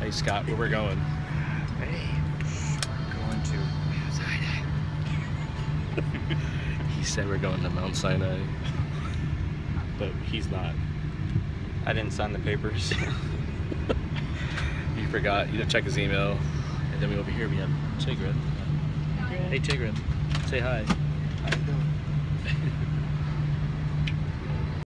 Hey Scott, where we're going? Hey, we're going to Mount Sinai. He said we're going to Mount Sinai, but he's not. I didn't sign the papers. He forgot. You didn't check his email. And then over here we have Tigran. Hey Tigran, say hi. How you doing?